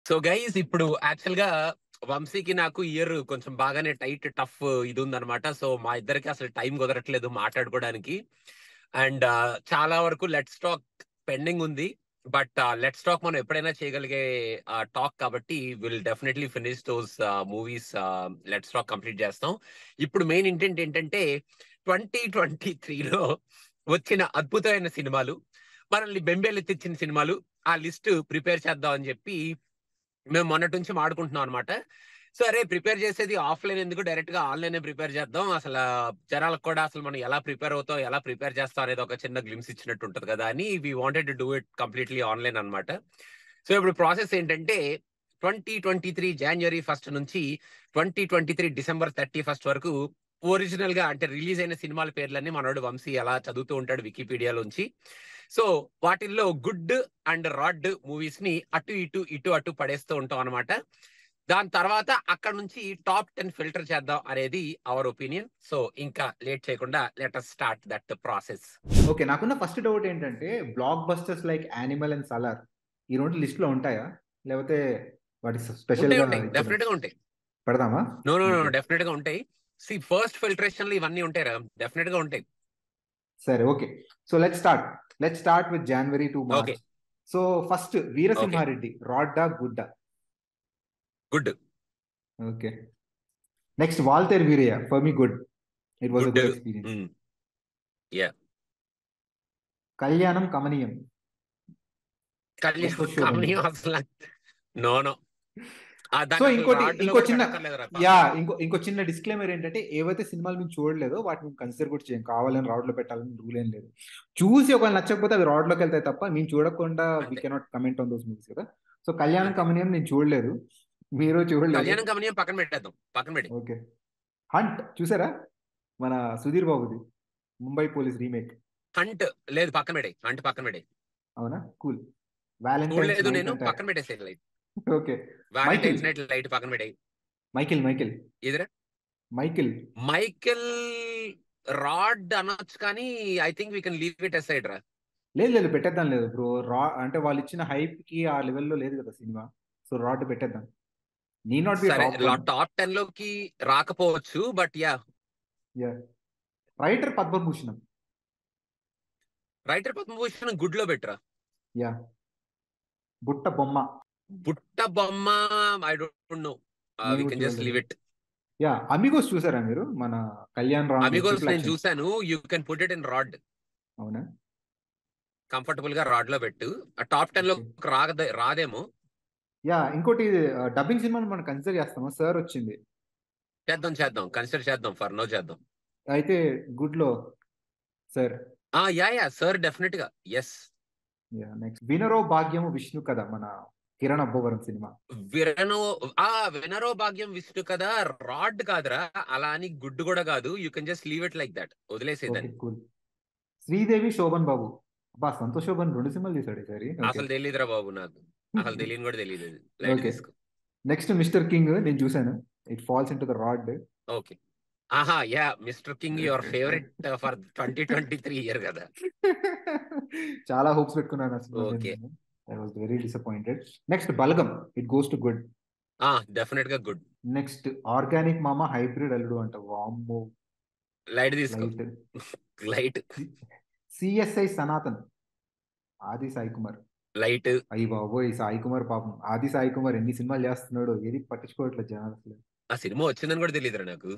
So guys ఇప్పుడు actual గా వంశీకి నాకు ఇయర్ కొంచెం బాగానే టైట్ టఫ్ ఇది ఉందన్నమాట. సో మా ఇద్దరికి అసలు టైం కుదరట్లేదు మాట్లాడుకోవడానికి. అండ్ చాలా వరకు లెట్స్ టాక్ పెండింగ్ ఉంది. బట్ లెట్స్ టాక్ మనం ఎప్పుడైనా చేయగలిగే టాక్ కాబట్టి will definitely finish those movies. Let's talk complete చేస్తాం. ఇప్పుడు మెయిన్ ఇంటెంట్ ఏంటంటే 2023లో వచ్చిన అద్భుతమైన సినిమాలు, మనల్ని బెంబేలెత్తిచ్చిన సినిమాలు, ఆ లిస్ట్ ప్రిపేర్ చేద్దాం అని చెప్పి మేము మొన్నటి నుంచి మాడుకుంటున్నాం అనమాట. సో అరే ప్రిపేర్ చేసేది ఆఫ్లైన్ ఎందుకు, డైరెక్ట్ గా ఆన్లైన్ ప్రిపేర్ చేద్దాం. అసలు జనాలకు కూడా అసలు మనం ఎలా ప్రిపేర్ అవుతాం, ఎలా ప్రిపేర్ చేస్తాం అనేది ఒక చిన్న గ్లిమ్స్ ఇచ్చినట్టు ఉంటది కదా అని we wanted to do it completely online అనమాట. సో ఇప్పుడు ప్రాసెస్ ఏంటంటే 2023 జనవరి 1 నుంచి 2023 డిసెంబర్ 31 వరకు ఒరిజినల్ గా అంటే రిలీజ్ అయిన సినిమాల పేర్లన్నీ మనోడు వంశీ ఎలా చదువుతూ ఉంటాడు వికీపీడియాలోంచి. సో వాటిల్లో గుడ్ అండ్ రాడ్ మూవీస్ ని అటు ఇటు ఇటు అటు పడేస్తూ ఉంటాం అనమాట. దాని తర్వాత అక్కడ నుంచి టాప్ 10 ఫిల్టర్ చేద్దాం అనేది అవర్ ఒపీనియన్. సో ఇంకా లేట్ చేయకుండా let us start that process. Okay, నాకున్న ఫస్ట్ డౌట్ ఏంటంటే blockbusters like Animal and Salaar ఈ రెండు లిస్ట్ లో ఉంటాయా, లేకపోతే వాటి స్పెషల్ ఉంటాయి గా ఉంటాయి, ఇచ్చారు? డెఫినెట్ గా ఉంటాయి. పెడదామా? No no no, okay, definite గా ఉంటాయి. సి ఫస్ట్ ఫిల్టరేషన్ లో ఇవన్నీ ఉంటాయి రా, డెఫినెట్ గా ఉంటాయి. సరే, okay. So let start with January to okay March. So first okay Veera Simha Reddy, రాడ్డా గుడ్డా? Good okay. Next Waltair Veerayya, for me good. It was a good good experience. Yeah. Kalyanam Kamaneeyam, Kalyan Santosh Shobhan. కమనీయం అసలు నో నో, సో దాన్ని అసలు ఇంకోటి రాడ్ లో ఇంకో కూడా చిన్న పెట్టక్కర్లేదు రా. ఇంకో చిన్న డిస్క్లైమర్ ఏంటంటే ఏవైతే సినిమాలు మేము చూడలేదో వాటిని మేము కన్సిడర్ కూడా చేయం. కావాలని రాడ్ లో పెట్టాలని రూల్ ఏం లేదు. చూసి ఒకవేళ నచ్చకపోతే అవి రాడ్ లోకి వెళ్తాయి తప్ప మేము చూడకుండా వి అంతే cannot comment on those movies కదా. సో కళ్యాణం అంతే. కమనీయం నేను చూడలేదు, మీరు చూడలేదు. కళ్యాణం కమనీయం పక్కన పెట్టేద్దాం, పక్కన పెట్టి. ఓకే. హంట్ చూసారా, మన సుధీర్ బాబుది, ముంబై పోలీస్ రీమేక్? హంట్ లేదు, పక్కన పెడే, హంట్ పక్కన పెడే. అవునా, కూల్. వ్యాలంటైన్స్ చూడలేదు నైట్ నేను, అంటే పక్కన పెట్టేసే light. Okay. Michael Valentine's night light పక్కన పెట్టే. మైకిల్ మైకిల్ ఎదురా మైకిల్ మైకెల్ రాడ్ అనొచ్చు కానీ I think we can leave it aside రా. లేదు లేదు, పెట్టేద్దాం. లేదు బ్రో, రా అంటే వాళ్ళు ఇచ్చిన హైప్ కి ఆ లెవెల్లో లేదు కదా సినిమా. సో రాడ్ పెట్టేద్దాం. నీ నాట్ బి సరే టాప్ వన్. టాప్ 10 లోకి రాకపోవచ్చు but yeah. Yeah. Writer Padmabhushanam. Writer Padmabhushan good లో బెటరా. యా. బుట్ట బొమ్మ. బుట్ట బొమ్మ ఐ డోంట్ నో, నేను వి కూడా కెన్ జస్ట్ చూడలేదు. Leave it. యా. అమిగోస్ చూసారా మీరు, మన కళ్యాణ్ రామ్ అమిగోస్ ట్రిపుల్ నేను యాక్షన్? చూసాను, you can put it in rod. అవునా? కంఫర్టబుల్ గా రాడ్ లో పెట్టు. ఆ టాప్ 10 లో ఓకే. రాదేమో. యా, ఇంకోటి డబ్బింగ్ సినిమాని మనం కన్సిడర్ చేస్తామా? సార్ వచ్చింది. చేద్దాం చేద్దాం, కన్సిడర్ చేద్దాం, ఫర్ నో చేద్దాం. అయితే గుడ్ లో sir. Yeah yeah sir, definite గా yes. Yeah. Next Vinaro Bhagyamu Vishnu కదా, మన కిరణ్ అబ్బవరం సినిమా. విరనో వినరో భాగ్యం విష్ణు కదా, రాడ్ కాదురా. అలా అని గుడ్ కూడా కాదు, you can just leave it like that, okay, వదిలేసేదాన్ని. కూల్. శ్రీదేవి శోభన్ బాబు. బా, సంతోష్ శోభన్ రెండు సినిమాలు తీసాడు ఈసారి. ఓకే. అసలు తెలియదురా బాబు నాకు, అసలు తెలియని కూడా తెలియదు. Light okay. తీసుకో. నెక్స్ట్ మిస్టర్ కింగ్ నేను చూశాను. It falls in to the rod. Okay. ఆహా yeah, mister king your favourite for 2023 year కదా. చాలా హోప్స్ పెట్టుకున్నాను ఆ సినిమా మీద ఓకే. నేను. I was very disappointed. Next Balagam, it goes to good. Definite గా good. Next organic Mama hybrid Alludu అంట, వామ్మో. లైట్ తీసుకో, లైట్. లైట్ సిఎస్ఐ సనాతన్, ఆది సాయి కుమార్. లైట్. అయ్యి బాబోయ్, సాయి కుమార్ పాపం, ఆది సాయి కుమార్ ఎన్ని సినిమాలు చేస్తున్నాడు, ఏది పట్టించుకోవట్లేదు జనాలు అసలు. ఆ సినిమా వచ్చిందని కూడా తెలియదురా నాకు.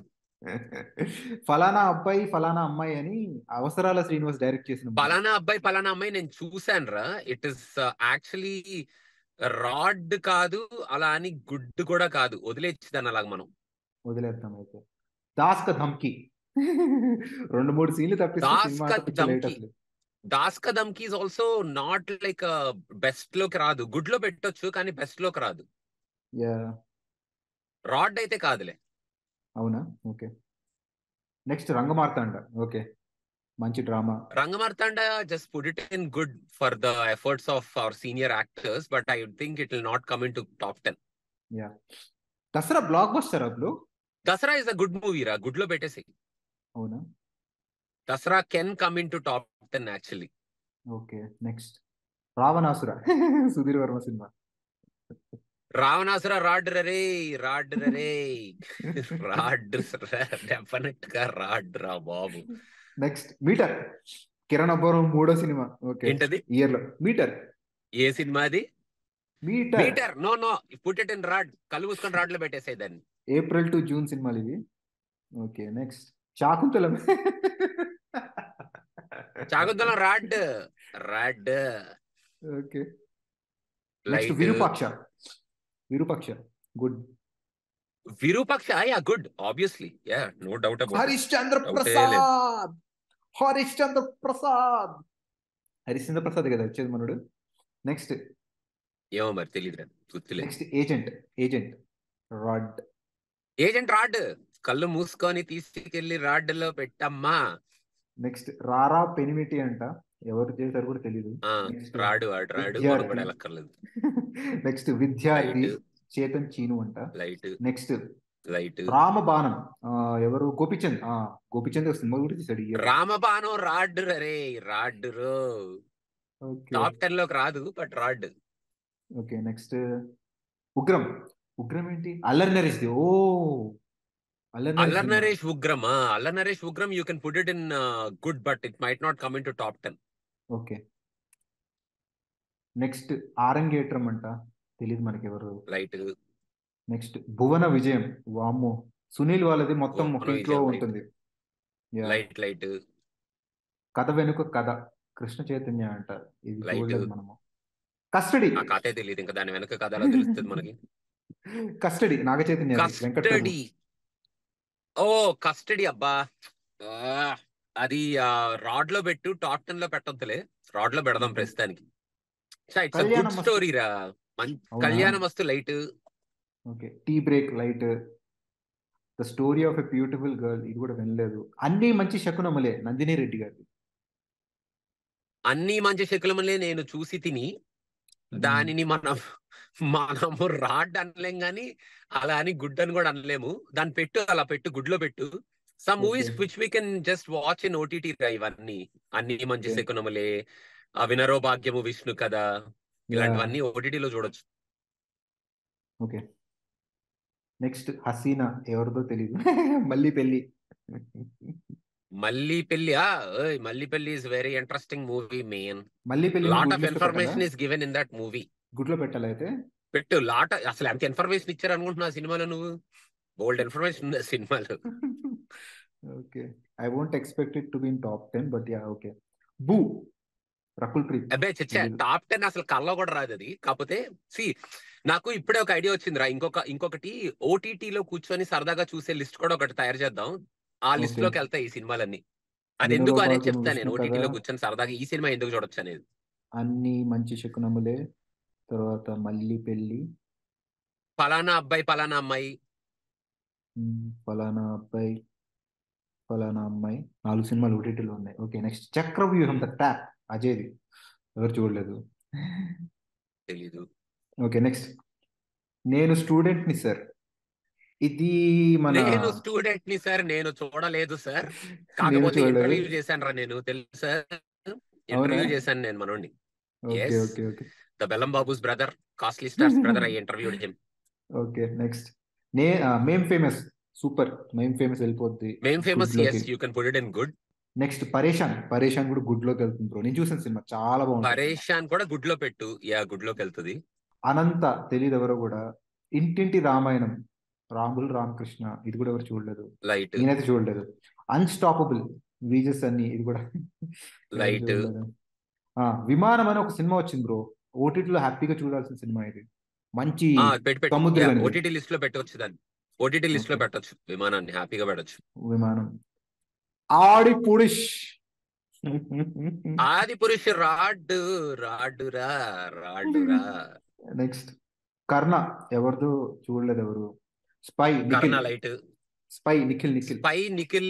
ఫలానా అబ్బాయి ఫలానా అమ్మాయి అని అవసరాల శ్రీనివాస్ డైరెక్ట్ చేసిన మూవీ. పలానా అబ్బాయి పలానా అమ్మాయి నేను చూసాను రా. ఇట్ ఇస్ యాక్చువల్లీ రాడ్ కాదు, అలా అని గుడ్ కూడా కాదు, వదిలేచ్చేదాన్ని అలాగ మనం. వదిలేద్దాం అయితే. దాస్ కా ధమ్కి. రెండు మూడు సీన్లు తప్పిస్తే దాస్ సినిమా కా అంతా పిచ్చ లైట్ దమ్కి, అసలు. Das Ka Dhamki is also not like best లోకి రాదు. గుడ్ లో పెట్టొచ్చు కానీ బెస్ట్ లోకి రాదు. యా. రాడ్ అయితే కాదులే. అవునా, ఓకే. నెక్స్ట్ రంగమార్తాండ. ఓకే, మంచి drama. Rangamarthanda just put it in good for the efforts of our senior actors, but I think it will not come in to top 10. Yeah. Dasara blockbuster అప్పుడు. Dasara is a good movie రా, good లో పెట్టేసి. అవునా. Dasara can come in to top 10 actually. Okay. Next Ravanasura. Sudheer Varma cinema. Ravanasura rod రే rod రే rod definite గా rod రా బాబు. నెక్స్ట్ మీటర్, కిరణ్ అబ్బవరం 3వ సినిమా. ఓకే, ఏంటది? ఇయర్ లో మీటర్. ఏ సినిమా అది? Meter meter. No no, put it in rod. కళ్ళు మూసుకొని రాడ్ లో పెట్టేసాయి దాన్ని. ఏప్రిల్ టు జూన్ సినిమాలు ఇవి. Okay, next Shaakuntalam. చాగుద్దలం rod rod. Okay, next light. Virupaksha. Virupaksha good. Virupaksha, yeah good, obviously, yeah, no doubt about it. Harishchandra డౌటే లేదు. ప్రసాద్. హరిశ్చంద్ర ప్రసాద్. హరిశ్చంద్ర ప్రసాద్ కదా వచ్చేది మనడు. నెక్స్ట్ ఏమో మరి తెలియదు, గుర్తులేదు. Next agent. Agent rod. Agent rod. కళ్ళు మూసుకొని తీసుకెళ్లి రాడ్ లో పెట్టమ్మా. నెక్స్ట్ రారా పెనిమిటి అంట, ఎవరు చేశారు కూడా తెలియదు. రాడు వాడు రాడు, మనం విద్యార్థి. కూడా వెళ్ళక్కర్లేదు. నెక్స్ట్ విద్యార్థి, లైట్. చేతన్ చీను అంట. లైట్. Next light. రామబాణం, ఎవరు గోపిచంద్. గోపిచంద్ సినిమా కూడా తీసాడు ఈ year. రామబాణం రాడ్ రే రాడ్ రో. ఓకే టాప్ 10 లోకి రాదు, but rod. Okay, next Ugram. Ugram ఏంటి? అల్లరి నరేష్ది. ఓ అల్లరి నరేష్ అల్లర్ సినిమా. నరేష్ ఉగ్రం. అల్లర్ Naresh Ugram, you can put it in good, but it might not come in to top 10. Okay, next Arangetram అంట, తెలియదు మనకి ఎవరు. లైట్. నెక్స్ట్ భువన విజయం. వామ్మో, సునీల్ వాళ్ళది మొత్తం భువన ఒక ఇంట్లో విజయం, ఉంటుంది. Yeah. లైట్. లైట్. కథ వెనుక కథ, కృష్ణ చైతన్య అంట. ఇది లైట్. చూడలేదు మనము. కస్టడీ. ఆ కథే తెలియదు, ఇంకా దాని వెనక కథ ఎలా తెలుస్తుంది మనకి. కస్టడీ నాగ చైతన్య, వెంకట ప్రభు. కస్టడీ. ఓ కస్టడీ, అబ్బా. అది రాడ్ లో పెట్టు, టాప్ 10 లో పెట్టొద్దులే, రాడ్ లో పెడదాం ప్రస్తుతానికి. It's good కళ్యాణమస్తు. స్టోరీ రా. అవునా? Kalyana Masthu light. Okay, tea break light. The story of a beautiful girl, ఇది కూడా వినలేదు. అన్ని మంచి శకునములే, నందిని రెడ్డి గారి. అన్ని మంచి శకులములే నేను చూసి తిని, దానిని మనము రాడ్ అనలేం గాని, అలా అని గుడ్ అని కూడా అనలేము. దాన్ని పెట్టు, అలా పెట్టు, గుడ్ లో పెట్టు. Some movies which we can just watch in OTT రా. ఇవన్నీ అన్ని మంచి Okay. శకునములే, వినరో భాగ్యము, విష్ణు కదా, ఇలాంటివన్నీ ఓటీటీలో చూడొచ్చు. ఓకే, నెక్స్ట్ హసీనా, ఎవరిదో తెలియదు. మళ్ళీ Pelli. Malli Pelli. Malli Pelli is very interesting movie main. Malli Pelli lot of information is given in that movie. గుడ్లో పెట్టాలి అయితే. పెట్టు లాట్. అసలు ఎంత ఇన్ఫర్మేషన్ ఇచ్చారు అనుకుంటున్నా ఆ సినిమాలో నువ్వు? బోల్డ్ ఇన్ఫర్మేషన్ ఉంది ఆ సినిమాలో. Okay, I won't expect it to be in top 10, but yeah okay. Boo, Rakul Preet. అబ్బాయి చచ్చా, టాప్ 10 అసలు కల్లో కూడా రాదు అది. కాకపోతే నాకు ఇప్పుడే ఒక ఐడియా వచ్చిందిరా. ఇంకొకటి ఓటీటీలో కూర్చొని సరదాగా చూసే లిస్ట్ కూడా ఒకటి తయారు చేద్దాం. ఆ లిస్ట్ లోకి వెళ్తాయి ఈ సినిమాలన్నీ. అది ఎందుకు అనేది చెప్తాను నేను. ఓటీటీలో కూర్చొని సరదాగా ఈ సినిమా ఎందుకు చూడొచ్చు అనేది. అన్ని మంచి శకునములే, తర్వాత మళ్ళీ పెళ్లి, ఫలానా అబ్బాయి ఫలానా అమ్మాయి, ఫలానా అబ్బాయి ఫలానా అమ్మాయి, 4 సినిమాలు ఓటీటీలో ఉన్నాయి. Okay, next Chakravyuham, the trap, అజయ్ది. ఎవరు చూడలేదు. తెలీదు. ఓకే, నెక్స్ట్ నేను స్టూడెంట్ ని సార్. ఇది మన నేను స్టూడెంట్ ని సార్, నేను చూడలేదు సార్. కాకపోతే ఇంటర్వ్యూ చేశాను రా నేను, తెలుసా? ఇంటర్వ్యూ చేశాను నేను మనోడిని. Okay okay okay, the Bellam Babu's brother, costly stars brother. I interviewed him. Okay, next Mem famous. Super, Mem famous వెళ్ళిపోద్ది. Mem famous, yes, you can put it in good. Next Pareshan కూడా గుడ్ లోకి వెళ్తుంది బ్రో. నేను చూసిన సినిమా చాలా బాగుంది. పరేషాన్ కూడా గుడ్ లో పెట్టు, యా గుడ్ లోకి వెళ్తుంది. అనంత, తెలియదు ఎవరో కూడా. ఇంటింటి రామాయణం, రాములు రామకృష్ణ, ఇది కూడా ఎవరు చూడలేదు. లైట్. నేనైతే చూడలేదు. అన్స్టాపబుల్, వీజెస్ అన్ని, ఇది కూడా లైట్. విమానం అని ఒక సినిమా వచ్చింది బ్రో, ఓటీటీలో హ్యాపీగా చూడాల్సిన సినిమా ఇది. మంచి సముద్రం. ఓటీటీ లిస్ట్ లో పెట్టవచ్చు దాన్ని. ఓటీటీ లిస్ట్ లో పెట్టొచ్చు విమానాన్ని, హ్యాపీగా పెట్టొచ్చు. విమానం. ఆడి పురుష్. ఆది పురుష్ రాడ్ రాడురా రాడురా. నెక్స్ట్ కర్ణ, ఎవరిదో చూడలేదు ఎవరు. Spy, Karna light. Spy Nikhil. Spy Nikhil,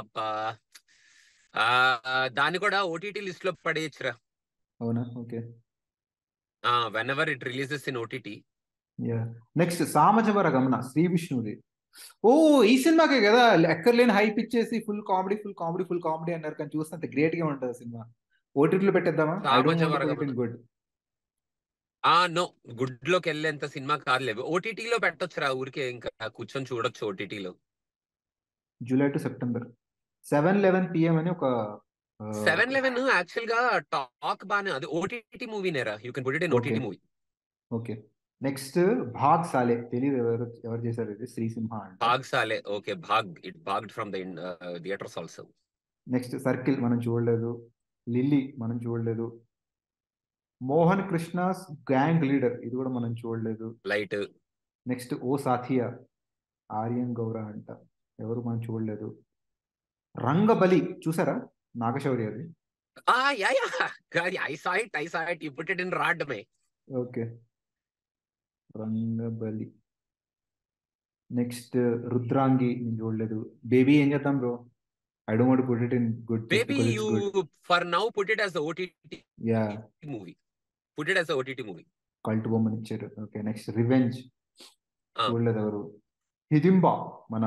దాన్ని కూడా ఓటీటీ లిస్ట్ లో పడేయచ్చురా. అవునా? Okay, whenever it releases in OTT. Next Samajavaragamana, Sri విష్ణుది. ఓ ఈ సినిమాకే కదా ఎక్కర్లేని హైప్ ఇచ్చేసి ఫుల్ కామెడీ అన్నారు, కానీ చూస్తే గ్రేట్ గా ఉంటుంది సినిమా. ఓటీటీలో పెట్టేద్దామా? గుడ్. నో, గుడ్లోకి వెళ్ళేంత సినిమా కాదులేవు. ఓటీటీలో పెట్టొచ్చురా, ఊరికే ఇంకా కూర్చొని చూడొచ్చు ఓటీటీలో. July to September. 7:11 PM అని ఒక 7-11 యాక్చువల్ గా టాక్ బానే, అది ఓటీటీ మూవీనేరా, you can put it in okay OTT movie. Okay. Next Bhaag Saale, తెలియదు ఎవరు చేశారు ఇది, శ్రీసింహ అంట. భాగ్ సాలే, ఓకే. ఇట్ భాగ్డ్ from the theatres also. Next circle మనం చూడలేదు. లిల్లీ మనం చూడలేదు. మోహన్ కృష్ణాస్ గ్యాంగ్ లీడర్, ఇది కూడా మనం చూడలేదు. లైట్. నెక్స్ట్ ఓ సాథియా, ఆర్యన్ గౌర అంట, ఎవరు మనం చూడలేదు. రంగబలి చూసారా, నాగశౌరి అది. I saw it, you put it in rod may. Okay, Rangabali. Next Rudrangi నేను చూడలేదు. బేబీ ఏం చేద్దాం bro, I don't want put it in good baby because it's you good. For now put it as OTT yeah, movie. Put it as OTT movie. Cult బొమ్మని ఇచ్చారు. Okay, next revenge చూడలేదు ఎవరు. హిడింబా మన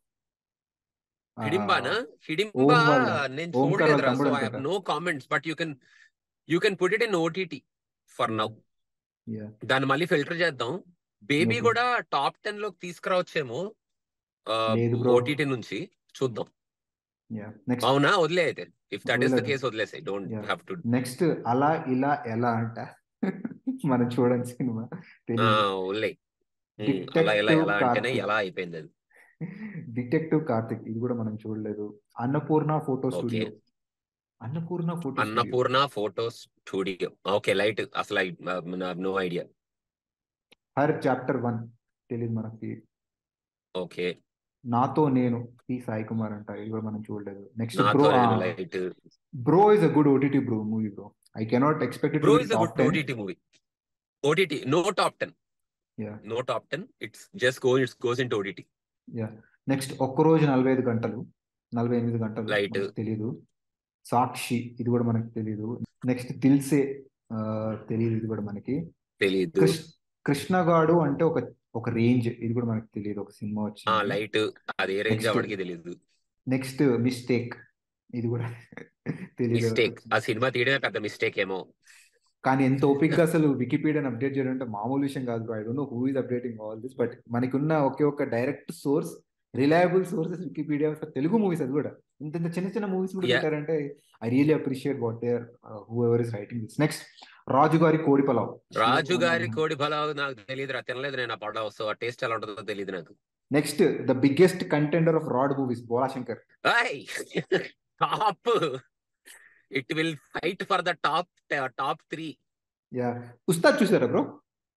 హిడింబానా? హిడింబా ఓం వాళ్ళ, నేను ఓంకార్ వాళ్ళ చూడలేదురా, తమ్ముడు సో ఐ హావ్ అనుకుంటా. No comments, but you can put it in OTT for now. Yeah, దాన్ని మళ్ళీ ఫిల్టర్ చేద్దాం. Baby okay. కూడా టాప్ 10 లోకి తీసుకురావచ్చేమో లేదు బ్రో. ఓటీటీ నుంచి, చూద్దాం. యా, నెక్స్ట్ అవునా, వదిలే అయితే. ఇఫ్ దట్ ఈస్ ద వదిలేదు. కేస్ వదిలేసాయి, don't yeah, have to. Next అలా ఇలా ఎలా అంట మనం చూడండి సినిమా, తెలియదు. వదిలే. అలా ఎలా డిటెక్టివ్ ఎలా అంటేనే కార్తిక్, ఎలా అయిపోయింది అది. డిటెక్టివ్ కార్తిక్, ఇది కూడా మనం చూడలేదు. Annapurna photo okay. Studio, Annapurna photo studio. Annapurna photo studio, okay. Light, అసలు నో ఐడియా. హర్ చాప్టర్ 1 తెలియదు మనకి. ఓకే. నాతో నేను, పి సాయి కుమార్ అంట, ఇది కూడా మనం చూడలేదు. నెక్స్ట్ నాతో బ్రో. నేను light. Bro is a good OTT bro movie bro. I cannot expect it bro to be is a top good 10. OTT movie. OTT, no top 10. Yeah no top 10, it's just goes into OTT. Yeah. Next ఒక్కరోజు 45 గంటలు, 48 గంటలు, light. మనకు తెలీదు. సాక్షి, ఇది కూడా మనకు తెలీదు. Next దిల్సే, తెలియదు, ఇది కూడా మనకి. తెలీదు. కృష్ణగాడు అంటే ఒక ఒక రేంజ్, ఇది కూడా మనకు తెలియదు, ఒక సినిమా వచ్చింది. లైట్, అది ఏ రేంజ్ Next. ఎవరికి తెలీదు. నెక్స్ట్ మిస్టేక్, ఇది కూడా తెలియదు. మిస్టేక్, ఆ సినిమా తీయడమే పెద్ద మిస్టేక్ ఏమో. కానీ ఎంత ఓపిక్గా అసలు వికీపీడియాని అప్డేట్ చేయడం అంటే మామూలు విషయం కాదు. I don't know who is updating all this, but మనకున్న ఒకే ఒక direct source, reliable sources Wikipedia for Telugu movies. అది కూడా ఇంత ఇంత చిన్న చిన్న మూవీస్ కూడా Yeah. పెట్టారంటే I really appreciate what there whoever is writing this. Next Rajugari Kodi pulao. రాజు గారి కోడి పలావ్ నాకు తెలియదురా, తినలేదు నేను ఆ పలావ్, సో ఆ టేస్ట్ ఎలా ఉంటుందో తెలియదు నాకు. Next the biggest contender of rod movies, Bhola Shankar. Top, it will fight for the top 3. Yeah, Ustaad చూసారా బ్రో?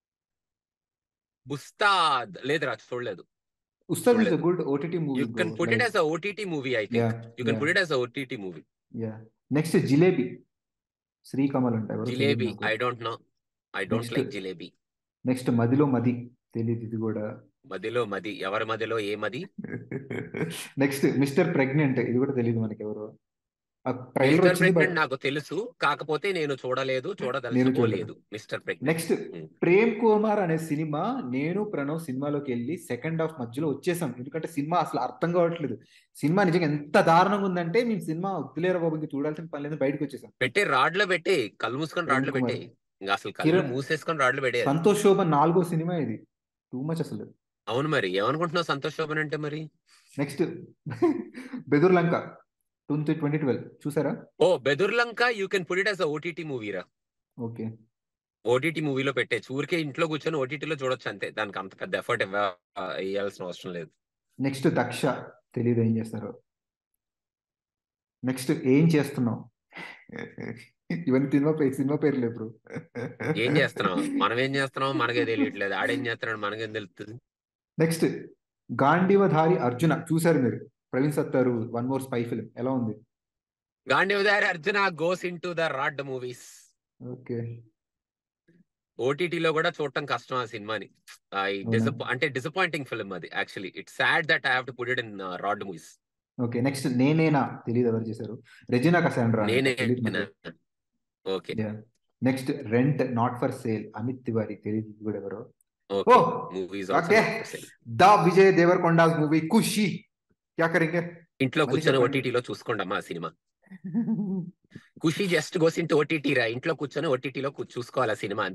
ఉస్తాద్ లేదురా, చూడలేదు. Ustaad is a good OTT movie you can put it as a OTT movie. I think you can put it as a OTT movie. Yeah. Next Jilebi, Srikamal అంట, ఎవరు జిలేబీ, తెలియదు నాకు. I don't know, I don't Next. Like Jilebi. Next మదిలో మది, తెలియదు, ఇది కూడా. మదిలో మది, ఎవరి మదిలో ఏ మది? నెక్స్ట్ మిస్టర్ ప్రెగ్నెంట్, ఇది కూడా తెలియదు మనకి ఎవరు. ట్రైలర్ మిస్టర్ వచ్చింది ప్రెగ్నెంట్ నాకు తెలుసు, కాకపోతే నేను చూడదలుచుకోలేదు mister pregnant. Next Prem Kumar అనే సినిమా, నేను ప్రణవ్ సినిమాలోకి వెళ్ళి సెకండ్ హాఫ్ మధ్యలో వచ్చేసాం, ఎందుకంటే సినిమా అసలు అర్థం కావట్లేదు. సినిమా నిజంగా ఎంత దారుణంగా ఉందంటే మేము సినిమా వద్దులేరా బాబు, ఇంక చూడాల్సిన పని లేదు, బయటకు వచ్చేసాం. పెట్టి రాడ్లో పెట్టి, కళ్ళు మూసుకొని రాడ్లో ప్రేమ్ పెట్టి, కుమార్. ఇంకా అసలు కళ్ళు మూసేసుకొని రాడ్లు పెట్టే. సంతోష్ శోభన్ 4వ సినిమా ఇది, టూ మచ్ అసలు. అవును, మరి ఏమనుకుంటున్నావు సంతోష్ శోభన్ అంటే మరి? నెక్స్ట్ బెదుర్ లంక 2012 చూసారా? Bedur Lanka, you can put it as OTT movie రా. ఓకే, ఓటీటీ మూవీలో పెట్టే, ఊరికే ఇంట్లో కూర్చొని ఓటీటీలో చూడొచ్చు అంతే, దానికి అంత పెద్ద ఎఫర్ట్ వేయాల్సిన అవసరం లేదు. నెక్స్ట్ దక్ష, తెలియదు ఏం చేస్తారో. నెక్స్ట్ ఏం చేస్తున్నాం, ఇవన్నీ సినిమా పేర్లు బ్రో. ఏం చేస్తున్నాం, మనం ఏం చేస్తున్నాం మనకే తెలియట్లేదు, ఆడేం చేస్తున్నాడు మనకేం తెలుస్తుంది. నెక్స్ట్ గాంధీవధారి అర్జున, చూసారు మీరు? Praveen Sattaru one more spy film, ఎలా ఉంది? Gandeevadhari Arjuna goes in to the rod movies. Okay, ఓటీటీలో కూడా చూడటం కష్టం ఆ సినిమాని. అంటే డిసప్పాయింటింగ్ ఫిల్మ్ అది. Actually it's sad that I have to put it in rod movies. Okay. Next నేనేనా, తెలియదు ఎవరు చేశారు. రెజినా కసాండ్రా, నేనే. Okay. Next rent not for sale, Amit Tiwari, తెలియదు కూడా ఎవరు. Okay, movies okay. The Vijay Devarakonda's movie ఖుషి, క్యా కరేంగే? ఇంట్లో కూర్చొని ఓటీటీలో చూసుకోండి అమ్మా cinema. Kushi just goes into OTT రా, ఇంట్లో కూర్చొని ఓటీటీలో చూసుకోవాలి సినిమా అంతే.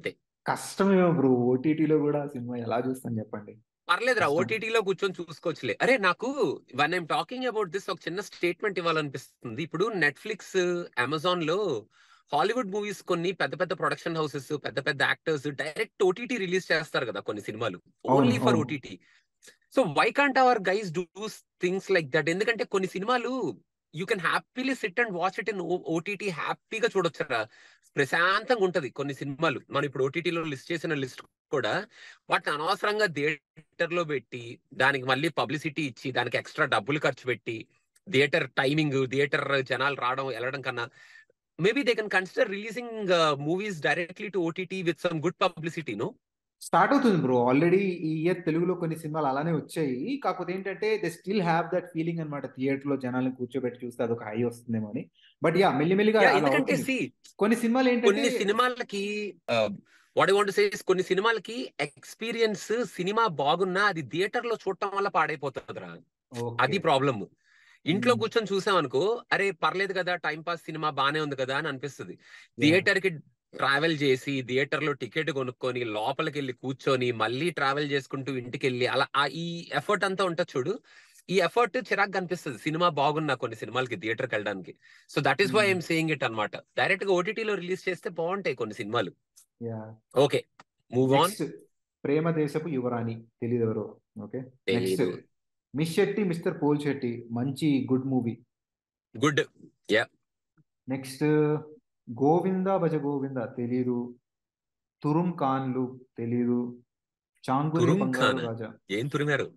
కష్టమేమో బ్రో, ఓటీటీలో కూడా సినిమా ఎలా చూస్తాను చెప్పండి, పర్లేదురా, కష్టం. ఓటీటీలో కూర్చొని చూసుకోవచ్చులే. అరే నాకు one I'm talking about this ఒక చిన్న స్టేట్మెంట్ ఇవ్వాలనిపిస్తుంది. ఇప్పుడు నెట్ఫ్లిక్స్, అమెజాన్ లో హాలీవుడ్ మూవీస్ కొన్ని పెద్ద పెద్ద ప్రొడక్షన్ హౌసెస్, పెద్ద పెద్ద యాక్టర్స్ డైరెక్ట్ ఓటీటీ రిలీజ్ చేస్తారు కదా కొన్ని సినిమాలు, అవును ఓన్లీ ఫర్ అవును. OTT. So why can't our guys do things like that? ఎందుకంటే కొన్ని సినిమాలు you can happily sit and watch it in OTT, హ్యాపీగా చూడొచ్చురా, ప్రశాంతంగా ఉంటది. కొన్ని సినిమాలు మనం ఇప్పుడు ఓటీటీలో లిస్ట్ చేసిన లిస్ట్ కూడా వాటిని అనవసరంగా థియేటర్ లో పెట్టి దానికి మళ్ళీ పబ్లిసిటీ ఇచ్చి దానికి ఎక్స్ట్రా డబ్బులు ఖర్చు పెట్టి థియేటర్ టైమింగ్, థియేటర్ జనాలు రావడం వెళ్ళడం కన్నా maybe they can consider releasing movies directly to OTT with some good publicity, no? Start అవుతుంది బ్రో, ఆల్రెడీ ఈ ఇయర్ తెలుగులో కొన్ని సినిమాలు అలానే వచ్చాయి. కాకపోతే ఏంటంటే they still have that feeling అనమాట, థియేటర్ లో జనాలను కూర్చోబెట్టి చూస్తే అదొక హై వస్తుందేమో అని. బట్ యా, మెల్లిమెల్లిగా యా, అలా ఎందుకంటే అవుతుంది. సి కొన్ని సినిమాలు ఏంటంటే కొన్ని సినిమాలకి వాట్ ఐ వాంట్ సే కొన్ని సినిమాలకి ఎక్స్పీరియన్స్, సినిమా బాగున్నా అది థియేటర్ లో చూడటం వల్ల పాడైపోతుందిరా. ఓకే. అది ప్రాబ్లమ్. ఇంట్లో కూర్చొని చూసామనుకో, అరే పర్లేదు కదా, టైం పాస్ సినిమా బానే ఉంది కదా అని అనిపిస్తుంది. యా. థియేటర్ కి ట్రావెల్ చేసి థియేటర్ లో టికెట్ కొనుక్కొని లోపలికి వెళ్ళి కూర్చొని మళ్ళీ ట్రావెల్ చేసుకుంటూ ఇంటికి వెళ్ళి అలా ఈ ఎఫర్ట్ అంతా ఉంటుంది చూడు. ఈ ఎఫర్ట్ చిరాకు కనిపిస్తుంది సినిమా బాగున్నా కొన్ని సినిమాలకి థియేటర్కి వెళ్ళడానికి. So that is why I'm saying it అనమాట. డైరెక్ట్ గా ఓటీటీలో రిలీజ్ చేస్తే బాగుంటాయి కొన్ని సినిమాలు. Yeah. Okay, move on. Next Prema Desapu Yuvarani, తెలియదు ఎవరో. ఓకే. నెక్స్ట్ తెలీదు. Miss Shetty mister Polishetty, మంచి good movie. Good. Yeah. Next Govinda Bhaja Govinda, తెలీదు. తురుం ఖాన్లు, తెలీదు. చాంగురే తురుం బంగారు ఖాన్ రాజా. ఏం తురిమారు?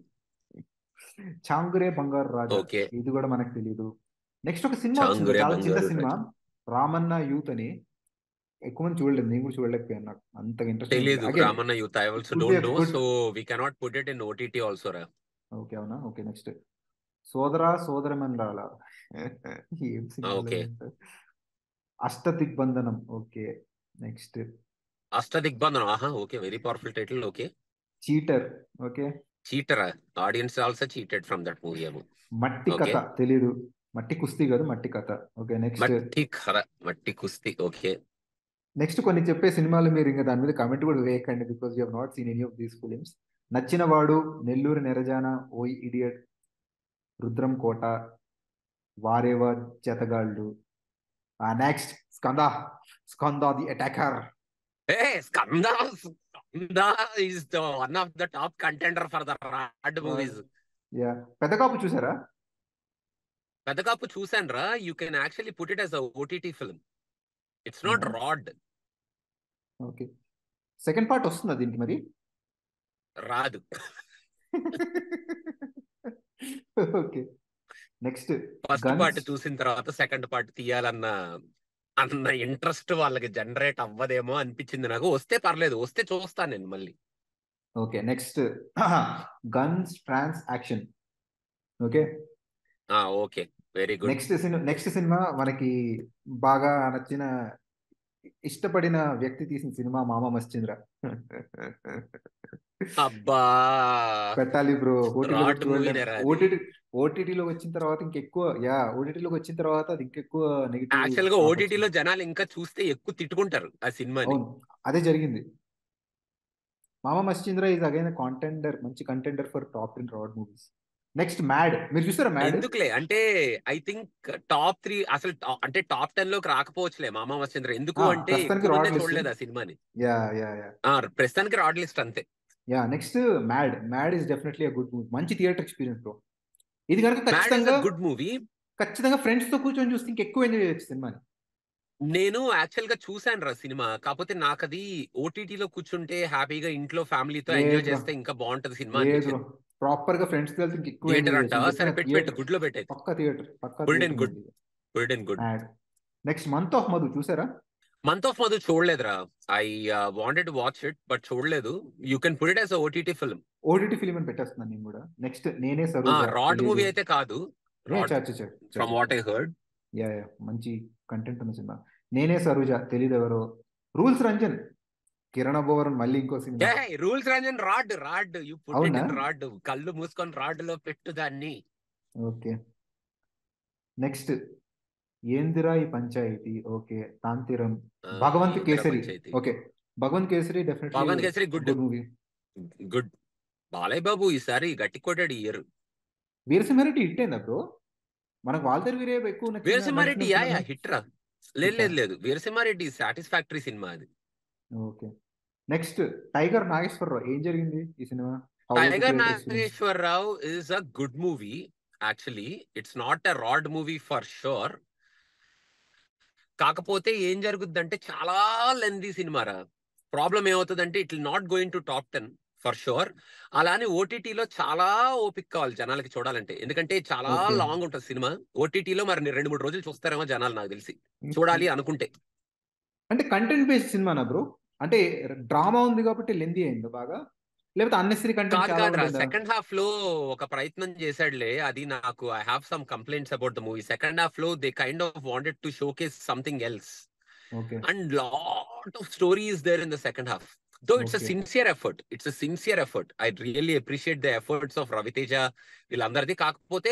చాంగురే బంగారు రాజా, ఓకే. ఇది కూడా మనకు తెలీదు. నెక్స్ట్ ఒక సినిమా వచ్చింది, చాంగురే చాలా చిన్న బంగారు సినిమా, రాజు. రామన్న యూత్ అని. ఎక్కువ మంది చూడలేదు, నేను కూడా చూడలేకపోయాను, నాకు అంత ఇంట్రెస్ట్ తెలీదు again. Ramanna youth. I it also could be don't a no, good. So we cannot put it in OTT also రా. ఓకే, అవునా? ఓకే. నెక్స్ట్ సోదరా సోదరమన్లాల, ఏం సినిమాలు ఓకే. ఉంటాయి. అష్ట దిగ్బంధనం, ఓకే. నెక్స్ట్ అష్ట దిగ్బంధనం, ఆహా, okay, very powerful title. Okay. Cheater, okay. చీటరా? Audience also cheated from that movie ఏమో. మట్టి ఓకే. కథ, తెలీదు. మట్టి కుస్తీ కాదు, మట్టి కథ. ఓకే. నెక్స్ట్ మట్టి ఖర, మట్టి కుస్తీ. ఓకే. నెక్స్ట్ కొన్ని చెప్పే సినిమాలు మీరు ఇంకా దాని మీద కమెంట్ కూడా వేయకండి, because you have not seen any of these films. నచ్చిన వాడు, Nellore Nerajana, Oye idiot, Rudram Kota, Vareva Jathagallu. Next Skanda, Skanda the attacker. A Skanda, Skanda is the one of the top contender for the rod movies. Yeah. Pedda Kapu చూసారా? పెద్ద కాపు చూసాను రా. You can actually put it as a OTT film. It's not అవునా? Rod. Okay. Second part వస్తుందా దీనికి మరి? రాదు. Okay. Next first part guns. చూసిన తర్వాత సెకండ్ పార్ట్ తీయాలన్న అన్న ఇంట్రెస్ట్ వాళ్ళకి జనరేట్ అవ్వదేమో అనిపించింది నాకు. వస్తే పర్లేదు, వస్తే చూస్తాను నేను మళ్ళీ. Okay. Next guns trance action, okay. Okay, very good. Next సినిమా మనకి బాగా నచ్చిన, ఇష్టపడిన వ్యక్తి తీసిన సినిమా మామ మశ్చంద్ర. అబ్బా, పెట్టాలి బ్రో, ఓటీటీలోకి రాడ్ వచ్చి చూడలేం. మూవీనేరా అది. ఓటీటీలో వచ్చిన తర్వాత ఇంకెక్కువ, ఓటీటీలోకి వచ్చిన తర్వాత అది ఇంకెక్కువ నెగిటివ్ యాక్చువల్ గా టాక్ వచ్చింది. ఓటీటీలో జనాలు ఇంకా చూస్తే ఎక్కువ తిట్టుకుంటారు ఆ సినిమాని. అవును, అదే జరిగింది. మామ మశ్చంద్ర ఈజ్ అగైన్ కాంటెండర్, మంచి contender for top 10 rod movies. Next mad, మీరు చూసారా మ్యాడ్? ఎందుకులే అంటే ఐ థింక్ టాప్ 3 అసలు అంటే టాప్ 10 లోకి రాకపోవచ్చులే మామ మహేంద్ర. ఎందుకు అంటే ప్రస్తుతానికి ఎక్కువ రాడ్ మందే లిస్ట్. చూడలేదు ఆ సినిమాని. యా యా యా ప్రస్తుతానికి రాడ్ లిస్ట్ అంతే. Yeah. Next mad is definitely a good movie, మంచి థియేటర్ ఎక్స్పీరియన్స్ బ్రో. ఇది కనుక మ్యాడ్ ఇస్ ఖచ్చితంగా, అ గుడ్ మూవీ. ఫ్రెండ్స్ తో కూర్చొని చూస్తే ఇంకెక్కువ ఎంజాయ్ చేయొచ్చు సినిమాని. నేను యాక్చువల్ గా చూసాను రా సినిమా. కాకపోతే నాకు అది ఓటీటీలో కూర్చుంటే హ్యాపీగా ఇంట్లో ఫ్యామిలీతో లేదు ఎంజాయ్ బ్రో, చేస్తే ఇంకా బాగుంటది సినిమా లేదు బ్రో, అనిపించింది. ప్రాపర్ గా ఫ్రెండ్స్ తో వెళ్తే ఇంకెక్కువ థియేటర్ ఎంజాయ్ చేయొచ్చు. అంటావా? నేను సరే చెప్తున్న పెట్టు పెట్టు, థియేటర్, గుడ్లో పెట్టేది. పక్కా good and theatre good. Movie. Good and good. Mad. Next month of Madhu, చూసారా? మంత్ ఆఫ్ మధు చూడలేదురా. I wanted to watch it but చూడలేదు. You can put it as OTT film. OTT film అని పెట్టేస్తున్నాను నేను కూడా. నెక్స్ట్ నేనే సరోజ, రాడ్ తెలీదు. Movie అయితే కాదు. Rod from what I heard. Yeah yeah, మంచి కంటెంట్ ఉన్న సినిమా. నేనే సరోజ, తెలీదు ఎవరో. రూల్స్ రంజన్, కిరణ్ అబ్బోవరన్, మళ్ళీ ఇంకో సినిమా. Rules Ranjan rod. Rod you put it అవునా? In rod. కళ్ళు మూసుకొని రాడ్ లో పెట్టు దాన్ని. ఓకే. నెక్స్ట్ ఏందిరా ఈ పంచాయతీ, ఓకే. తాంతిరం, భగవంత్ ఏందిరా Kesari, Panchayati. Okay. Bhagavanth Kesari definitely Bhagavanth Kesari good good movie. Good. Balayya Babu ఈసారి గట్టి కొట్టాడు ఈ ఇయర్. వీరసింహారెడ్డి హిట్ అయిందా బ్రో? మనకు వాల్తేరు వీరే ఎక్కువ వీరసింహారెడ్డి నచ్చిన హిట్ రా. లేదు వీరసింహారెడ్డి సాటిస్ఫాక్టరీ సినిమా అది. ఓకే. నెక్స్ట్ టైగర్ నాగేశ్వరరావు, ఏం జరిగింది ఈ సినిమా? Tiger Nageswara Rao is a good movie actually. It's not a rod movie for sure. కాకపోతే ఏం జరుగుద్దంటే చాలా లెందీ సినిమా రా. ప్రాబ్లం ఏమవుతుందంటే it will not going to top 10 for sure. అలానే ఓటీటీలో చాలా ఓపిక కావాలి జనాలకి చూడాలంటే, ఎందుకంటే చాలా లాంగ్ ఉంటుంది సినిమా. ఓటీటీలో మరి 2-3 రోజులు చూస్తారేమో జనాలు నాకు తెలిసి, చూడాలి అనుకుంటే. అంటే కంటెంట్ బేస్డ్ సినిమానా బ్రో? అంటే డ్రామా ఉంది కాబట్టి లెందీ అయింది బాగా, లేకపోతే అన్నెసరీ కంటెంట్ కాదురా. సెకండ్ హాఫ్ లో ఒక ప్రయత్నం చేశాడులే, అది నాకు I have some complaints about the movie. Second half లో they kind of wanted to showcase something else and lot of story is there in the second half. Though it's a sincere effort. I really appreciate the efforts of Ravi Teja వీళ్ళందరిది. కాకపోతే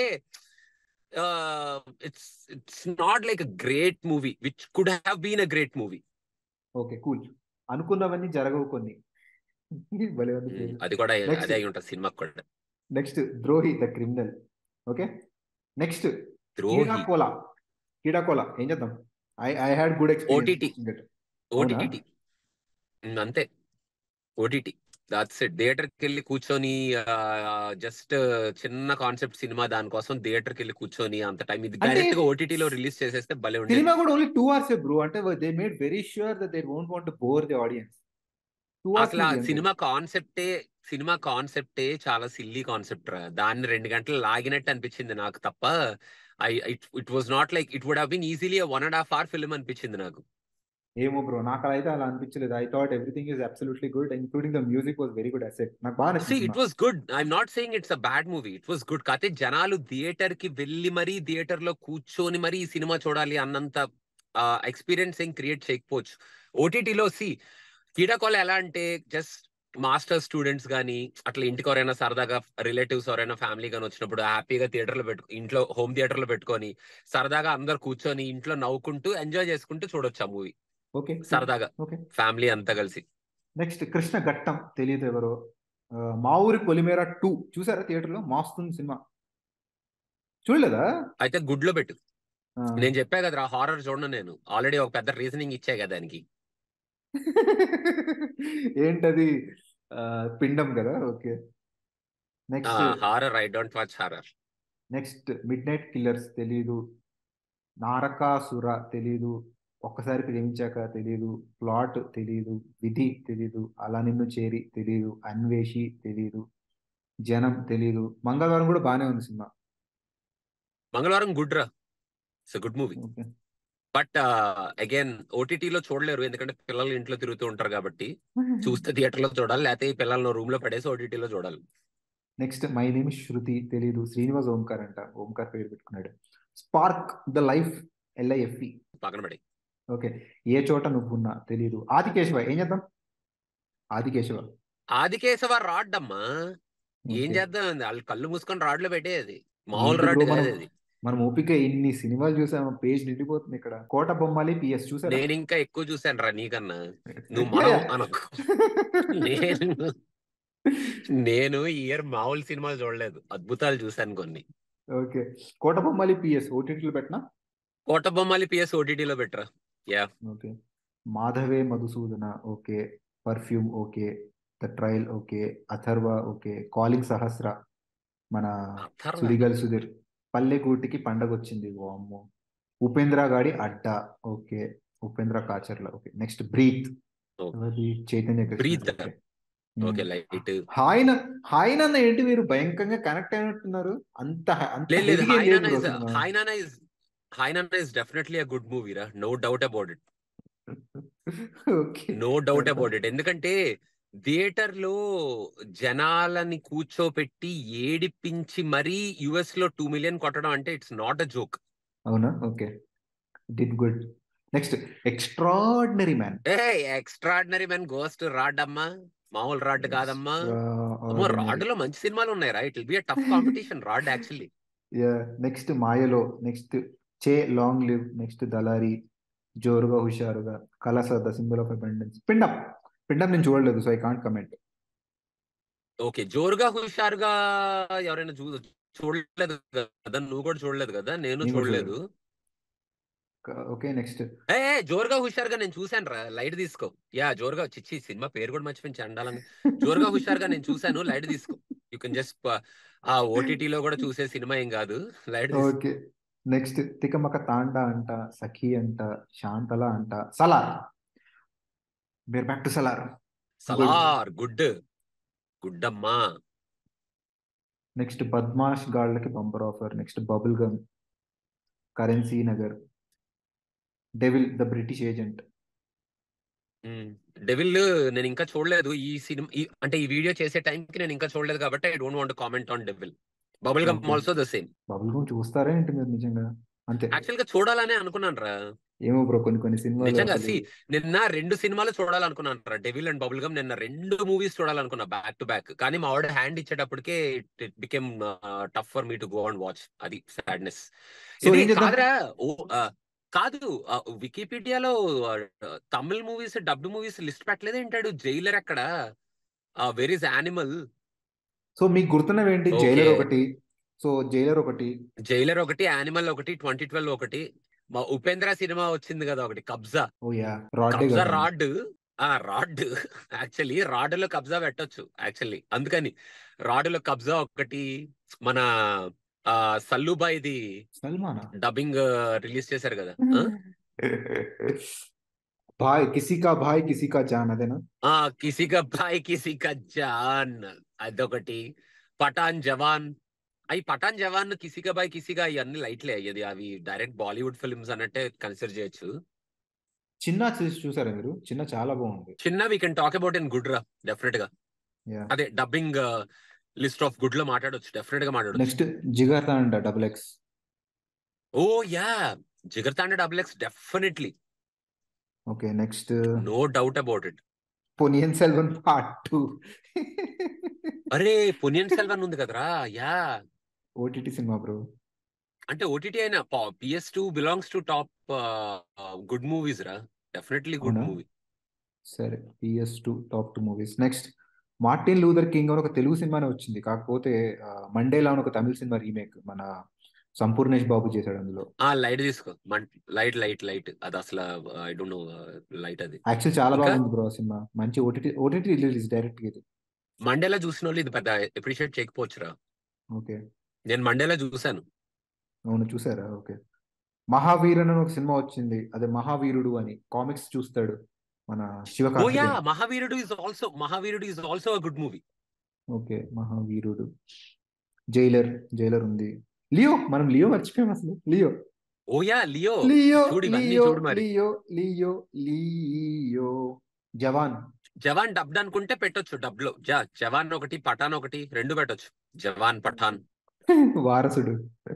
it's not like a great movie which could have been a great movie. Okay cool. అనుకున్నవన్నీ జరగవు కొన్ని. అది కూడా అదే అయి ఉంటుంది సినిమా కూడా. Next Drohi the criminal. Okay. Next Keedaa Cola ఏం చేద్దాం? I had good experience. OTT అంతే. OTT that's it. థియేటర్ కి వెళ్ళి కూర్చొని జస్ట్ చిన్న కాన్సెప్ట్ సినిమా, దానికోసం థియేటర్ కి వెళ్ళి కూర్చొని అంత టైం, ఇది డైరెక్ట్ గా ఓటీటీలో రిలీజ్ చేసేస్తే భలే ఉంటుంది. సినిమా కూడా ఓన్లీ 2 hours బ్రో. అంటే they made very sure that they won't want to bore the audience. అసలు సినిమా కాన్సెప్టే చాలా సిల్లీ కాన్సెప్ట్ రా. దాన్ని 2 గంటలు లాగినట్టు అనిపించింది నాకు తప్ప. It was not like it would have been easily 1.5 hour film అనిపించింది నాకు. ఏమో బ్రో, నాకు అయితే అలా అనిపించలేదు. I thought everything is absolutely good, including the music was very good asset. నాకు బాగా నచ్చింది. It was good. I'm not saying it's a bad movie. It was good. కాకపోతే జనాలు థియేటర్ కి వెళ్ళి మరీ థియేటర్ లో కూర్చొని మరీ ఈ సినిమా చూడాలి అన్నంత ఎక్స్పీరియన్స్ ఏం క్రియేట్ చేయకపోవచ్చు. ఓటీటీలో కీడాకోల ఎలా అంటే జస్ట్ మాస్టర్ స్టూడెంట్స్ గానీ అట్లా ఇంటికి ఎవరైనా సరదాగా రిలేటివ్స్ ఎవరైనా ఫ్యామిలీ గానీ వచ్చినప్పుడు హ్యాపీగా థియేటర్ లో ఇంట్లో హోమ్ థియేటర్ లో పెట్టుకొని సరదాగా అందరు కూర్చొని ఇంట్లో నవ్వుకుంటూ ఎంజాయ్ చేసుకుంటూ చూడొచ్చు ఆ మూవీ. సరదాగా ఫ్యామిలీ అంతా కలిసి. నెక్స్ట్ కృష్ణ ఘట్టం, తెలియదు ఎవరో. మా ఊరి పొలిమేర 2 చూసారా థియేటర్ లో? మాస్తుంది సినిమా. చూడలేదా? అయితే గుడ్ లో పెట్టు. నేను చెప్పా కదరా హారర్ చూడను నేను. ఆల్రెడీ ఒక పెద్ద రీజనింగ్ ఇచ్చా కదా దానికి. ఏంటది? పిండం కదా. Okay. Next horror. I don't watch horror. Next midnight killers తెలీదు. నారకాసుర తెలీదు. ఒక్కసారి ప్రేమించాక తెలీదు. ప్లాట్ తెలీదు. విధి తెలీదు. అలా నిన్ను చేరి తెలీదు. అన్వేషి తెలీదు. జనం తెలీదు. మంగళవారం కూడా బానే ఉంది సినిమా. మంగళవారం గుడ్ రా. It's good movie. But again ఓటీటీలో చూడలేరు, ఎందుకంటే పిల్లలు ఇంట్లో తిరుగుతూ ఉంటారు కాబట్టి. చూస్తే థియేటర్ లో చూడాలి, లేకపోతే ఈ పిల్లలను రూమ్ లో పడేసి ఓటీటీలో చూడాలి. నెక్స్ట్ మై నేమ్ శృతి తెలీదు. శ్రీనివాస్ ఓంకార్ అంట, ఓంకార్ పేరు పెట్టుకున్నాడు. స్పార్క్ ద లైఫ్ LIFE పక్కన పడి. ఓకే. ఏ చోట నువ్వున్నా తెలీదు. ఆదికేశవ ఏం చేద్దాం? ఆదికేశవ రాడ్ అమ్మా, ఏం చేద్దాం? వాళ్ళు కళ్ళు మూసుకొని రాడ్లో పెట్టేది మామూలు రాడ్ కాదు అది. మనం ఓపిక ఇన్ని సినిమాలు చూసాము, పేజ్ నిండిపోతుంది ఇక్కడ. కోట బొమ్మాలి PS చూసాను. నేను ఇంకా ఎక్కువ చూసాను రా నీకన్నా. నువ్వు మనం అనకు. నేను ఈ ఇయర్ మామూలు సినిమాలు చూడలేదు, అద్భుతాలు చూసాను కొన్ని. ఓకే. కోట బొమ్మాలి PS ఓటీటీలో పెట్టినా? కోట బొమ్మాలి PS ఓటీటీలో పెట్టరా. Yeah. Okay. Madhave Madhusudana okay. Perfume okay. The trial okay. Atharva okay. Calling Sahasra మన సుడిగల్ సుధీర్. పల్లెకూటికి పండగ వచ్చింది. వామ్మో. ఉపేంద్ర గాడి అడ్డా okay. Upendra Kacharla okay. Next breath, Chaitanya Krishna. Hi Nanna ఏంటి మీరు భయంకరంగా కనెక్ట్ అయినట్టున్నారు? అంత hi Nanna is definitely a good movie రా. No doubt about it. No doubt about it. ఎందుకంటే థియేటర్ లో జనాలని కూర్చోపెట్టి ఏడిపించి మరీ US లో 2 million కొట్టడం అంటే ఇట్స్ నాట్ అ జోక్. అవునా? Okay. Did good. Next extraordinary man. Extraordinary man ghost rod అమ్మా, మామూలు రాడ్ కాదమ్మా. రాడ్ లో మంచి సినిమాలు ఉన్నాయి రా. It will be a tough competition rod actually. Next మాయలో. Next Che long live. Next Dalari, జోరుగా హుషారుగా, Kalasa the symbol of abundance, Pindam Pindam నేను చూడలేదు, so I can't comment. Okay, జోరుగా హుషారుగా ఎవరైనా చూడలేదు కదా, నువ్వు కూడా చూడలేదు కదా, నేను నేను కూడా చూడలేదు. చూడలేదు. Okay next. ఏ జోరుగా హుషారుగా నేను చూశాను రా, లైట్ తీసుకో. యా జోరుగా, చిచ్చి సినిమా పేరు కూడా మర్చిపోయింది చండాలంగా. జోరుగా హుషారుగా నేను చూశాను, లైట్ తీసుకో. యూ కెన్ జస్ట్ ఆ ఓటీటీలో కూడా చూసే సినిమా ఏం కాదు, లైట్ తీసుకో. Okay next. తికమక తాండా అంట, సఖీ అంట, శాంతల అంట, Salaar. Where back to Salaar. Good. Salaar good, good అమ్మా. నెక్స్ట్ బద్మాష్ గాళ్ళకి bumper offer. Next bubble gum, currency Nagar, devil the British agent. Devil నేను ఇంకా చూడలేదు. ఈ సినిమా అంటే ఈ వీడియో చేసే టైంకి నేను ఇంకా చూడలేదు కాబట్టి I don't want comment on devil. Bubble gum also the same. Bubble gum చూస్తారా ఏంటి మీరు నిజంగా? అంతే, యాక్చువల్ గా చూడాలనే అనుకున్నాను రా. ఏమో బ్రో, కొన్ని సినిమాలు నిజంగా అసలు. నిన్న 2 సినిమాలు చూడాలనుకున్నాను రా, డెవిల్ అండ్ బబుల్ గమ్. నిన్న 2 మూవీస్ చూడాలనుకున్నా బ్యాక్ టు బ్యాక్, కానీ మా ఆవిడ హ్యాండ్ ఇచ్చేటప్పటికే it became tough for me to go and watch. అది సాడ్నెస్. సో ఇది ఏం చేద్దాం? కాదురా, కాదు, వికీపీడియాలో Tamil movies, dubbed movies list పెట్టలేదు ఏంటాడు. జైలర్ ఎక్కడ, వెర్ ఇస్ యానిమల్. సో మీకు గుర్తున్నవి ఏంటి? Okay. జైలర్ ఒకటి, సో జైలర్ ఒకటి, జైలర్ ఒకటి, యానిమల్ ఒకటి, 2012 ఒకటి, మా ఉపేంద్ర సినిమా వచ్చింది కదా ఒకటి, Kabzaa. Oh yeah, rod Kabzaa rod, rod. Actually rod లో కబ్జా పెట్టొచ్చు యాక్చువల్లీ, అందుకని రాడ్ లో కబ్జా ఒకటి. మన సల్లుబాయిది సల్మానా డబ్బింగ్ రిలీజ్ చేశారు కదా. భాయ్ కిసికా భాయ్ కిసికా జాన్, అదేనా? కిసికా భాయ్ కిసికా జాన్ అదొకటి. పఠాన్ జవాన్. పఠాన్ జవాన్, కిసికా భాయ్ కిసికా ఇవన్నీ లైట్లే అయ్యేది, అవి డైరెక్ట్ బాలీవుడ్ ఫిల్మ్స్ అన్నట్టే కన్సిడర్ చేయొచ్చు. చిన్న చూసారా మీరు? చిన్న చాలా బాగుంది. Chinna we can talk about in good రా, డెఫినెట్ గా. అదే డబ్బింగ్ లిస్ట్ ఆఫ్ గుడ్ లో మాట్లాడొచ్చు, డెఫినెట్ గా మాట్లాడొచ్చు. Next Jigar Thanda XX. Oh yeah, Jigar Thanda XX definitely. Okay next. No doubt about it. Ponniyin Selvan Part 2. అరే పొనియన్ సెల్వన్ ఉంది కదరా. యా, OTT సినిమా బ్రో. అంటే ఓటీటీ అయినా PS2 belongs to top good movies రా, డెఫినెట్లీ గుడ్ మూవీ. సరే, PS2 top 2 movies. Next Martin Luther King అని ఒక తెలుగు సినిమానే వచ్చింది, కాకపోతే మండేలా అని ఒక తమిళ సినిమా రీమేక్ మన సంపూర్ణేష్ బాబు చేశాడు అందులో. లైట్ తీసుకో, లైట్ లైట్ లైట్, అది అసలు ఐ డోంట్ నో లైట్. అది యాక్చువల్ చాలా బాగుంది బ్రో సినిమా, మంచి ఓటీటీ రిలీజ్ డైరెక్ట్ గా. ఇది మండేలా చూసిన వాళ్ళు ఇది పెద్ద అప్రిషియేట్ చేయకపోవచ్చురా. ఓకే, నేను మండేలా చూసాను. అవును చూసారా? ఓకే. మహావీరన్ అని ఒక సినిమా వచ్చింది, అదే మహావీరుడు అని, కామిక్స్ చూస్తాడు మన Sivakarthikeyan. Mahaveerudu is also a good movie. Okay, Mahaveerudu. Jailer ఉంది. మనం లియో మర్చిపోయాం అసలు. లియో చూడు మరి. లియో జవాన్ డబ్డ్ అనుకుంటే పెట్టొచ్చు, డబ్ లో జవాన్ ఒకటి, పఠాన్ ఒకటి, 2 పెట్టొచ్చు. జవాన్, పఠాన్. వారసుడు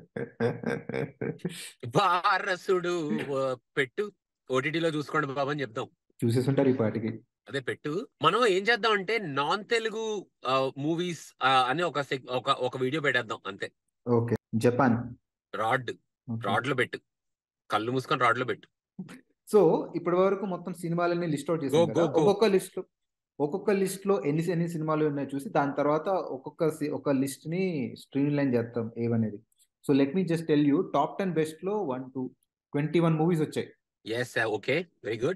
పెట్టు, ఓటీటీలో చూసుకోండి బాబు అని చెప్దాం. చూసేసుంటారు ఈ పాటికి. అదే పెట్టు. మనం ఏం చేద్దాం అంటే నాన్ తెలుగు మూవీస్ అని ఒక వీడియో పెట్టేద్దాం అంతే. Okay, Japan. రాడ్ లో పెట్టు, కళ్ళు మూసుకొని రాడ్ లో పెట్టు. సో ఇప్పటి వరకు మొత్తం సినిమాలన్నీ లిస్ట్ అవుట్ చేసాం కదా. ఒక్కొక్క లిస్ట్ లో ఎన్ని సినిమాలు ఉన్నాయో చూసి దాని తర్వాత ఒక లిస్ట్ ని స్ట్రీమ్ లైన్ చేస్తాం ఏవనేది. So let me just tell you, top 10 best లో 1 to 21 మూవీస్ వచ్చాయి. yes okay, very good.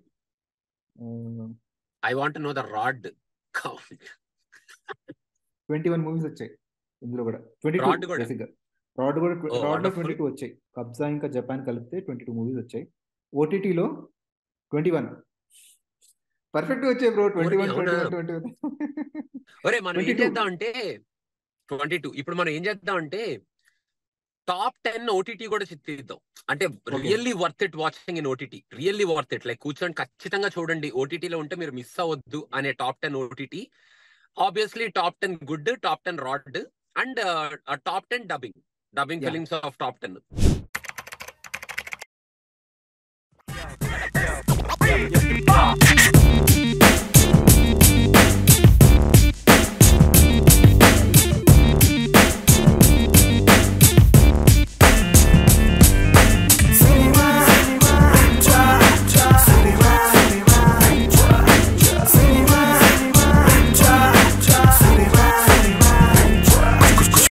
I want to know the Rod count. 21 movies వచ్చాయి ఇందులో కూడా. 22 బేసిక్గా. రాడ్ లో 22 వచ్చాయి. కబ్జా ఇంకా జపాన్ కలిపితే 22 మూవీస్ వచ్చాయి. ఓటీటీలో 21 పర్ఫెక్ట్ వచ్చాయి బ్రో. 21. ఒరే మనం ఏం చేద్దాం అంటే 22. ఇప్పుడు మనం ఏం చేద్దాం అంటే టాప్ 10 ఓటీటీ కూడా తీద్దాం. అంటే really worth it watching in OTT, really worth it. Like కూర్చొని ఖచ్చితంగా చూడండి, ఓటీటీలో ఉంటే మీరు మిస్ అవ్వద్దు అనే top 10 OTT. Obviously top 10 good, top 10 rod, and top 10 dubbing films of top 10.